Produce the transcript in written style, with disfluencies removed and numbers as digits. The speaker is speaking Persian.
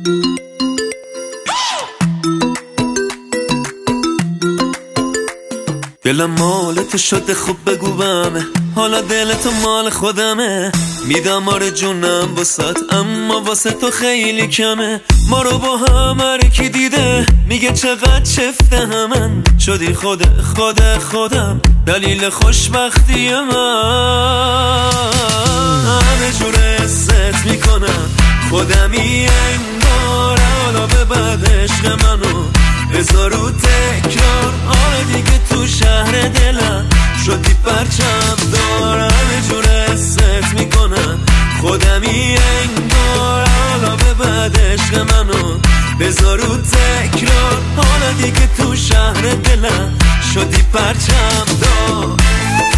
دلم مال تو شده خوب بگو بمه، حالا دل تو مال خودمه. میدم آره جونم واسط، اما واسه تو خیلی کمه. ما رو با هم هر کی دیده میگه چقدر چفته همن. شدی خودم دلیل خوشبختی من. همه جور حست میکنم خودمی انگار، حالا به بعد عشق منو بذار رو تکرار. آره دیگه تو شهر دلم شدی پرچم دار. همه جور حست میکنم خودمی انگار، حالا به بعد عشق منو بذار رو تکرار. حالا دیگه تو شهر دلم شدی پرچم دار.